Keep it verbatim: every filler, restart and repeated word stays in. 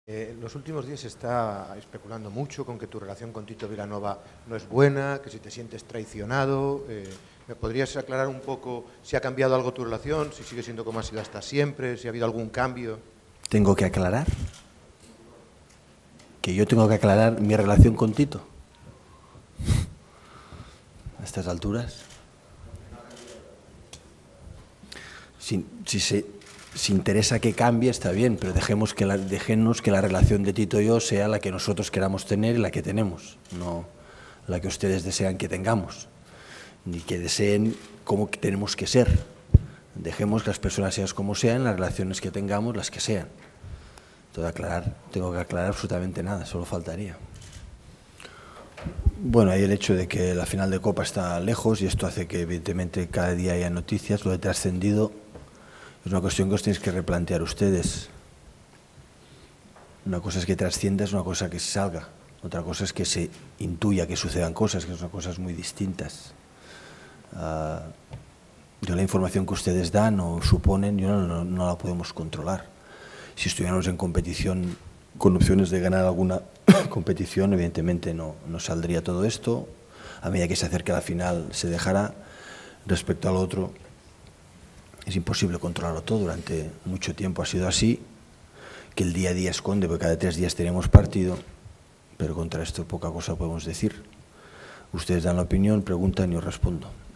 Eh, en los últimos días se está especulando mucho con que tu relación con Tito Vilanova no es buena, que si te sientes traicionado. Eh, ¿Me podrías aclarar un poco si ha cambiado algo tu relación, si sigue siendo como ha sido hasta siempre, si ha habido algún cambio? ¿Tengo que aclarar? ¿Que yo tengo que aclarar mi relación con Tito? A estas alturas. Si, si se si interesa que cambie, está bien, pero dejemos que la, dejemos que la relación de Tito y yo sea la que nosotros queramos tener y la que tenemos, no la que ustedes desean que tengamos, ni que deseen cómo tenemos que ser. Dejemos que las personas sean como sean, las relaciones que tengamos, las que sean. Todo aclarar, tengo que aclarar absolutamente nada, solo faltaría. Bueno, hay el hecho de que la final de Copa está lejos y esto hace que evidentemente cada día haya noticias. Lo de trascendido es una cuestión que os tenéis que replantear ustedes. Una cosa es que trascienda, es una cosa que se salga. Otra cosa es que se intuya que sucedan cosas, que son cosas muy distintas. Uh, yo la información que ustedes dan o suponen, yo no, no, no la podemos controlar. Si estuviéramos en competición con opciones de ganar alguna competición, evidentemente no, no saldría todo esto. A medida que se acerque a la final se dejará. Respecto al otro, es imposible controlarlo todo. Durante mucho tiempo ha sido así, que el día a día esconde, porque cada tres días tenemos partido, pero contra esto poca cosa podemos decir. Ustedes dan la opinión, preguntan y os respondo.